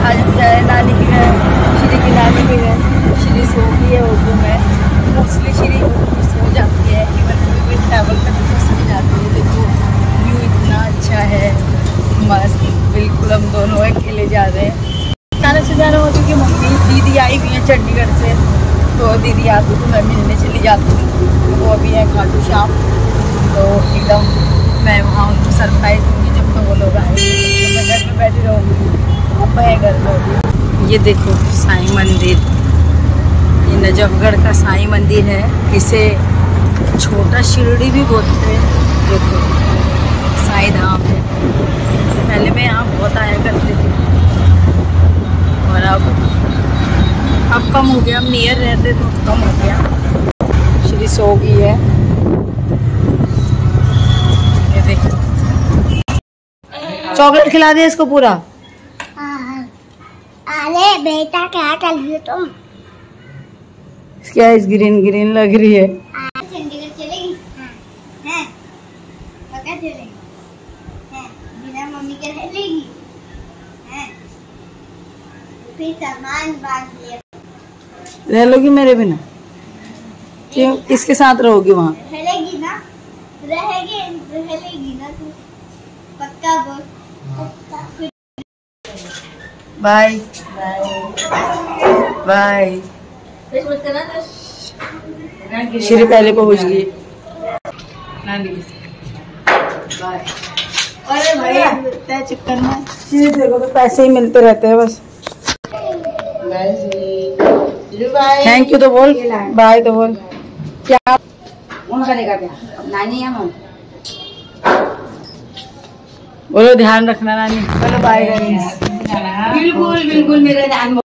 आज हम जा रहे हैं नानी के घर, श्री की नानी के घर। श्री सो गई है उर्दू में, मोस्टली श्री सो जाती है, इवन कभी भी ट्रैवल करने में सो जाती है। देखो व्यू इतना अच्छा है, मस्त। बिल्कुल हम दोनों अकेले जा रहे हैं। अचानक से जाना हो क्योंकि मम्मी दीदी आई हुई है चंडीगढ़ से, तो दीदी आती तो मैं मिलने चली जाती हूँ। वो अभी है खाटू श्याम, तो एकदम मैं वहाँ उनको सरप्राइज दूँगी जब तो वो लोग आएंगे। तो मैं घर में बैठी रहूँगी, अब है घर में। ये देखो साईं मंदिर, ये नजफगढ़ का साईं मंदिर है। इसे छोटा शिरडी भी बोलते हैं। देखो साईं धाम है। पहले मैं यहाँ बहुत आया करती थी और अब कम हो गया। हम नियर रहते तो कम हो गया। श्री सो गई है, ये देखो। चॉकलेट खिला दे इसको पूरा। अरे बेटा क्या कर रही हो तुम? क्या इस ग्रीन ग्रीन लग रही है। चंडीगढ़ चलेगी? हैं? पक्का चलेगी? हैं? बिना मम्मी के रह लेगी? हैं? फिर सामान बांध लिया। रह लोगी मेरे बिना? क्यों? किसके साथ रहोगी वहाँ? रहेगी ना? रहेगी ना तू? पक्का बोल। पक्का। Bye bye. श्री पहले पहुँच गई। बाय। अरे भाई चक्कर में श्री देखो तो पैसे ही मिलते रहते हैं बस। थैंक यू तो बोल, बाय तो बोल। क्या करेगा क्या नानी है? बोलो ध्यान रखना नानी। बोलो बाय। बिल्कुल बिल्कुल मेरा ध्यान।